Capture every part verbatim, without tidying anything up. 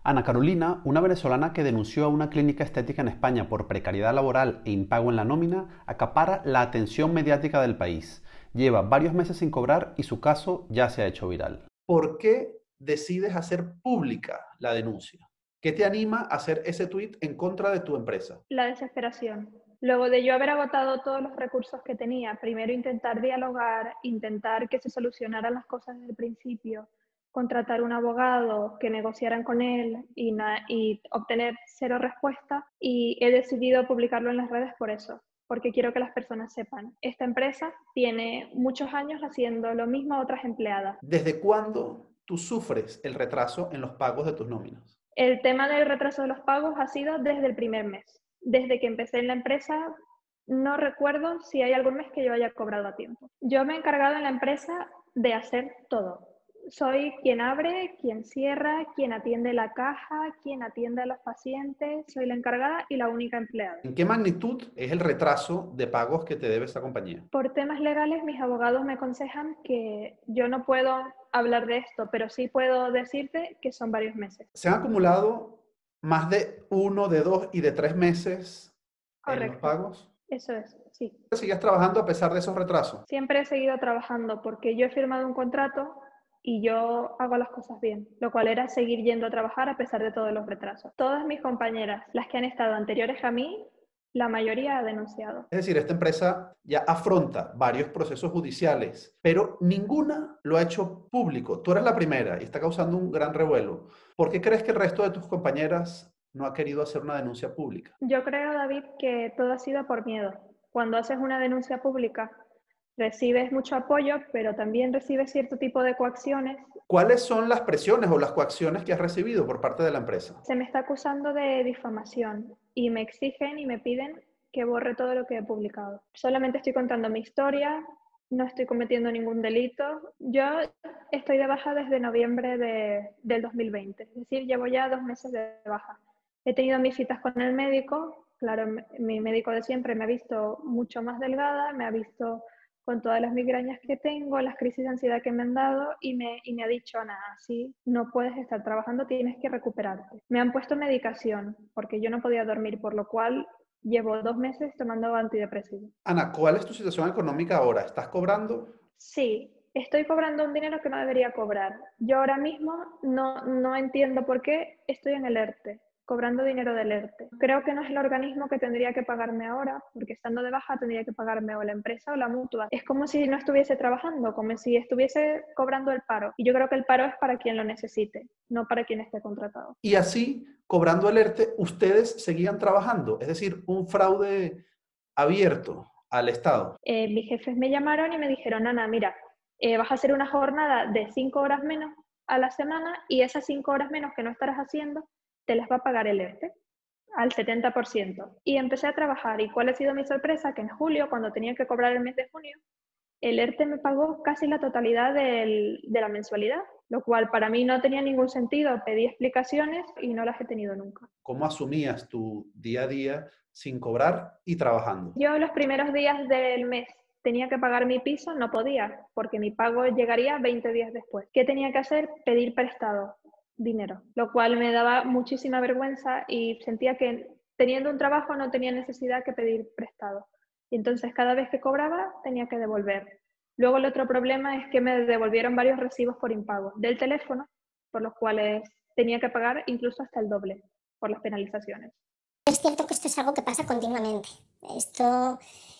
Ana Carolina, una venezolana que denunció a una clínica estética en España por precariedad laboral e impago en la nómina, acapara la atención mediática del país. Lleva varios meses sin cobrar y su caso ya se ha hecho viral. ¿Por qué decides hacer pública la denuncia? ¿Qué te anima a hacer ese tuit en contra de tu empresa? La desesperación. Luego de yo haber agotado todos los recursos que tenía, primero intentar dialogar, intentar que se solucionaran las cosas desde el principio, contratar un abogado, que negociaran con él y, na- y obtener cero respuesta, y he decidido publicarlo en las redes por eso, porque quiero que las personas sepan. Esta empresa tiene muchos años haciendo lo mismo a otras empleadas. ¿Desde cuándo tú sufres el retraso en los pagos de tus nóminas? El tema del retraso de los pagos ha sido desde el primer mes. Desde que empecé en la empresa, no recuerdo si hay algún mes que yo haya cobrado a tiempo. Yo me he encargado en la empresa de hacer todo. Soy quien abre, quien cierra, quien atiende la caja, quien atiende a los pacientes. Soy la encargada y la única empleada. ¿En qué magnitud es el retraso de pagos que te debe esta compañía? Por temas legales, mis abogados me aconsejan que yo no puedo hablar de esto, pero sí puedo decirte que son varios meses. Se han acumulado más de uno, de dos y de tres meses en los Correcto, pagos. eso es, sí. ¿Sigues trabajando a pesar de esos retrasos? Siempre he seguido trabajando porque yo he firmado un contrato y yo hago las cosas bien, lo cual era seguir yendo a trabajar a pesar de todos los retrasos. Todas mis compañeras, las que han estado anteriores a mí, la mayoría ha denunciado. Es decir, esta empresa ya afronta varios procesos judiciales, pero ninguna lo ha hecho público. Tú eres la primera y está causando un gran revuelo. ¿Por qué crees que el resto de tus compañeras no ha querido hacer una denuncia pública? Yo creo, David, que todo ha sido por miedo. Cuando haces una denuncia pública, recibes mucho apoyo, pero también recibes cierto tipo de coacciones. ¿Cuáles son las presiones o las coacciones que has recibido por parte de la empresa? Se me está acusando de difamación y me exigen y me piden que borre todo lo que he publicado. Solamente estoy contando mi historia, no estoy cometiendo ningún delito. Yo estoy de baja desde noviembre de, del dos mil veinte, es decir, llevo ya dos meses de baja. He tenido mis citas con el médico, claro, mi médico de siempre me ha visto mucho más delgada, me ha visto con todas las migrañas que tengo, las crisis de ansiedad que me han dado y me, y me ha dicho, Ana, así no puedes estar trabajando, tienes que recuperarte. Me han puesto medicación porque yo no podía dormir, por lo cual llevo dos meses tomando antidepresivos. Ana, ¿cuál es tu situación económica ahora? ¿Estás cobrando? Sí, estoy cobrando un dinero que no debería cobrar. Yo ahora mismo no, no entiendo por qué estoy en el ERTE, cobrando dinero del ERTE. Creo que no es el organismo que tendría que pagarme ahora, porque estando de baja tendría que pagarme o la empresa o la mutua. Es como si no estuviese trabajando, como si estuviese cobrando el paro. Y yo creo que el paro es para quien lo necesite, no para quien esté contratado. Y así, cobrando el ERTE, ustedes seguían trabajando. Es decir, un fraude abierto al Estado. Eh, mis jefes me llamaron y me dijeron, Ana, mira, eh, vas a hacer una jornada de cinco horas menos a la semana y esas cinco horas menos que no estarás haciendo, te las va a pagar el ERTE al setenta por ciento. Y empecé a trabajar. ¿Y cuál ha sido mi sorpresa? Que en julio, cuando tenía que cobrar el mes de junio, el ERTE me pagó casi la totalidad del, de la mensualidad, lo cual para mí no tenía ningún sentido. Pedí explicaciones y no las he tenido nunca. ¿Cómo asumías tu día a día sin cobrar y trabajando? Yo los primeros días del mes tenía que pagar mi piso, no podía, porque mi pago llegaría veinte días después. ¿Qué tenía que hacer? Pedir prestado dinero, lo cual me daba muchísima vergüenza y sentía que teniendo un trabajo no tenía necesidad que pedir prestado. Y entonces cada vez que cobraba tenía que devolver. Luego el otro problema es que me devolvieron varios recibos por impago del teléfono, por los cuales tenía que pagar incluso hasta el doble por las penalizaciones. Es cierto que esto es algo que pasa continuamente. Esto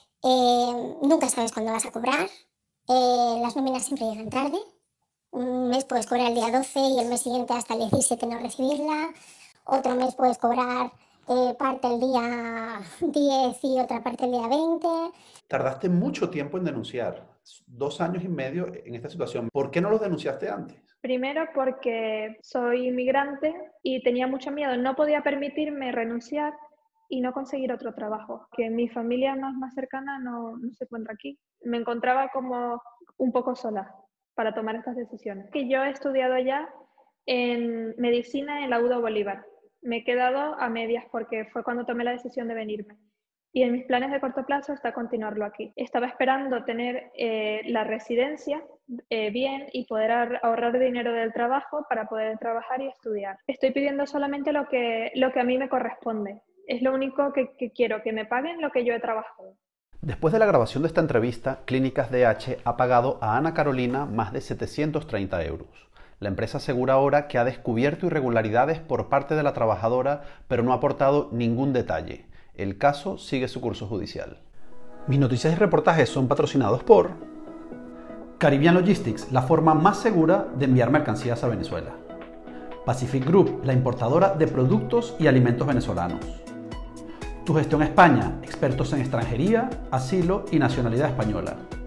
eh, nunca sabes cuándo vas a cobrar. Eh, las nóminas siempre llegan tarde. Un mes puedes cobrar el día doce y el mes siguiente hasta el diecisiete no recibirla. Otro mes puedes cobrar eh, parte el día diez y otra parte el día veinte. Tardaste mucho tiempo en denunciar, dos años y medio en esta situación. ¿Por qué no los denunciaste antes? Primero porque soy inmigrante y tenía mucho miedo, no podía permitirme renunciar y no conseguir otro trabajo, que mi familia más, más cercana no, no se encuentra aquí. Me encontraba como un poco sola para tomar estas decisiones. Que yo he estudiado ya en medicina en la U D O Bolívar. Me he quedado a medias porque fue cuando tomé la decisión de venirme. Y en mis planes de corto plazo está continuarlo aquí. Estaba esperando tener eh, la residencia eh, bien y poder ahorrar dinero del trabajo para poder trabajar y estudiar. Estoy pidiendo solamente lo que, lo que a mí me corresponde. Es lo único que, que quiero, que me paguen lo que yo he trabajado. Después de la grabación de esta entrevista, Clínicas D H ha pagado a Ana Carolina más de setecientos treinta euros. La empresa asegura ahora que ha descubierto irregularidades por parte de la trabajadora, pero no ha aportado ningún detalle. El caso sigue su curso judicial. Mis noticias y reportajes son patrocinados por Caribbean Logistics, la forma más segura de enviar mercancías a Venezuela. Pacific Group, la importadora de productos y alimentos venezolanos. Tu Gestión España, expertos en extranjería, asilo y nacionalidad española.